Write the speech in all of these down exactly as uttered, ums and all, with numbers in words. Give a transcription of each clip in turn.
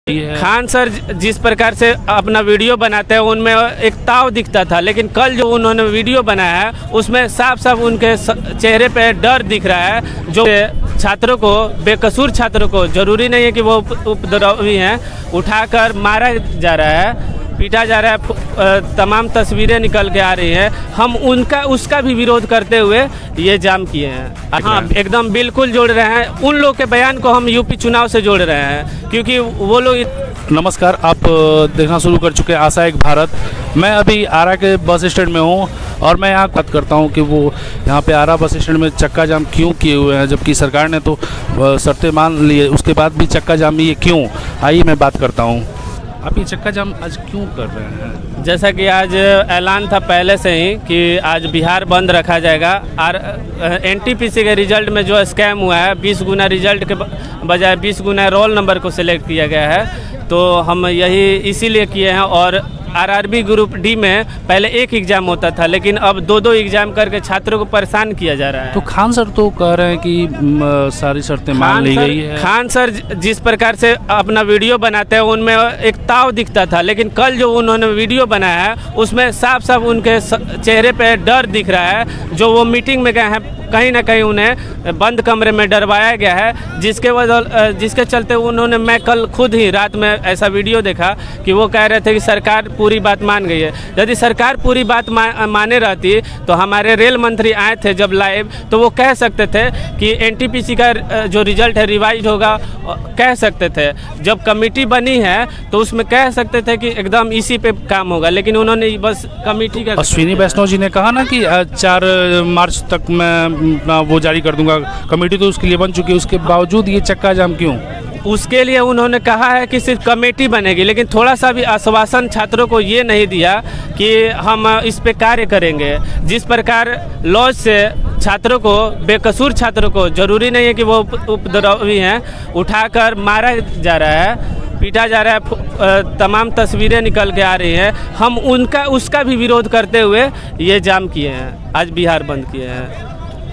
Khan sir जिस प्रकार से अपना वीडियो बनाते हैं उनमें एक ताव दिखता था, लेकिन कल जो उन्होंने वीडियो बनाया है उसमें साफ साफ उनके चेहरे पे डर दिख रहा है। जो छात्रों को, बेकसूर छात्रों को, जरूरी नहीं है कि वो उपद्रवी हैं, उठाकर मारा जा रहा है, पीटा जा रहा है, तमाम तस्वीरें निकल के आ रही हैं। हम उनका उसका भी विरोध करते हुए ये जाम किए हैं। हाँ, एकदम बिल्कुल जोड़ रहे हैं। उन लोग के बयान को हम यूपी चुनाव से जोड़ रहे हैं, क्योंकि वो लोग। नमस्कार, आप देखना शुरू कर चुके हैं आशा एक भारत। मैं अभी आरा के बस स्टैंड में हूँ और मैं यहाँ बात करता हूँ कि वो यहाँ पे आरा बस स्टैंड में चक्का जाम क्यों किए हुए हैं, जबकि सरकार ने तो शर्तें मान ली है, उसके बाद भी चक्का जाम ये क्यों। आइए मैं बात करता हूँ, आप ये चक्का जाम आज क्यों कर रहे हैं? जैसा कि आज ऐलान था पहले से ही कि आज बिहार बंद रखा जाएगा। और एनटीपीसी के रिजल्ट में जो स्कैम हुआ है, बीस गुना रिजल्ट के बजाय बीस गुना रोल नंबर को सिलेक्ट किया गया है, तो हम यही इसीलिए किए हैं। और आरआरबी ग्रुप डी में पहले एक एग्ज़ाम होता था, लेकिन अब दो दो एग्ज़ाम करके छात्रों को परेशान किया जा रहा है। तो खान सर तो कह रहे हैं कि म, सारी शर्तें मान ली गई है। खान सर जिस प्रकार से अपना वीडियो बनाते हैं उनमें एक ताव दिखता था, लेकिन कल जो उन्होंने वीडियो बनाया है उसमें साफ साफ उनके चेहरे पे डर दिख रहा है। जो वो मीटिंग में गए हैं, कहीं ना कहीं उन्हें बंद कमरे में डरवाया गया है, जिसके वजह जिसके चलते उन्होंने, मैं कल खुद ही रात में ऐसा वीडियो देखा कि वो कह रहे थे कि सरकार पूरी बात मान गई है। यदि सरकार पूरी बात मा, माने रहती तो हमारे रेल मंत्री आए थे जब लाइव, तो वो कह सकते थे कि एनटीपीसी का जो रिजल्ट है रिवाइज होगा, कह सकते थे। जब कमेटी बनी है तो उसमें कह सकते थे कि एकदम इसी पे काम होगा, लेकिन उन्होंने बस कमेटी का। अश्विनी वैष्णव जी ने कहा ना कि चार मार्च तक मैं वो जारी कर दूंगा, कमेटी तो उसके लिए बन चुकी है, उसके बावजूद ये चक्का जाम क्यों? उसके लिए उन्होंने कहा है कि सिर्फ कमेटी बनेगी, लेकिन थोड़ा सा भी आश्वासन छात्रों को ये नहीं दिया कि हम इस पे कार्य करेंगे। जिस प्रकार लॉज से छात्रों को, बेकसूर छात्रों को, जरूरी नहीं है कि वो उपद्रवी हैं, उठाकर मारा जा रहा है, पीटा जा रहा है, तमाम तस्वीरें निकल के आ रही हैं। हम उनका उसका भी विरोध करते हुए ये जाम किए हैं, आज बिहार बंद किए हैं।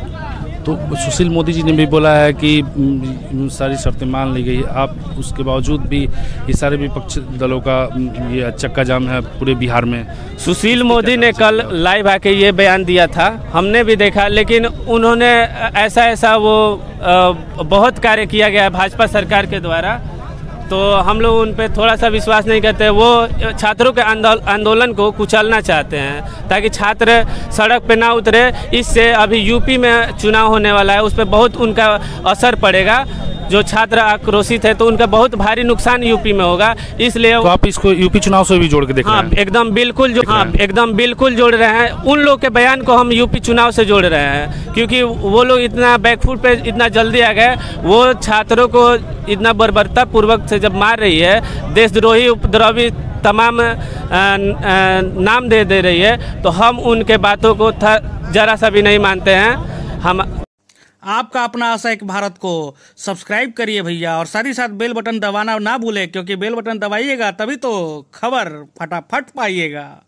तो सुशील मोदी जी ने भी बोला है कि सारी शर्तें मान ली गई, आप उसके बावजूद भी ये सारे विपक्ष दलों का ये चक्का जाम है पूरे बिहार में। सुशील मोदी ने कल लाइव आके ये बयान दिया था, हमने भी देखा, लेकिन उन्होंने ऐसा ऐसा वो बहुत कार्य किया गया है भाजपा सरकार के द्वारा, तो हम लोग उन पे थोड़ा सा विश्वास नहीं करते। वो छात्रों के आंदोलन को कुचलना चाहते हैं ताकि छात्र सड़क पे ना उतरे। इससे अभी यूपी में चुनाव होने वाला है, उस पर बहुत उनका असर पड़ेगा। जो छात्र आक्रोशित है तो उनका बहुत भारी नुकसान यूपी में होगा, इसलिए तो आप इसको यूपी चुनाव से भी जोड़ के देख रहे हैं? हाँ, एकदम बिल्कुल जो हाँ एकदम बिल्कुल जोड़ रहे हैं। उन लोग के बयान को हम यूपी चुनाव से जोड़ रहे हैं, क्योंकि वो लोग इतना बैकफुट पे इतना जल्दी आ गए। वो छात्रों को इतना बर्बरता पूर्वक से जब मार रही है, देशद्रोही, उपद्रवी तमाम आ, आ, नाम दे दे रही है, तो हम उनके बातों को जरा सा भी नहीं मानते हैं। हम आपका अपना आशा एक भारत को सब्सक्राइब करिए भैया, और साथ ही साथ बेल बटन दबाना ना भूले, क्योंकि बेल बटन दबाइएगा तभी तो खबर फटाफट पाइएगा।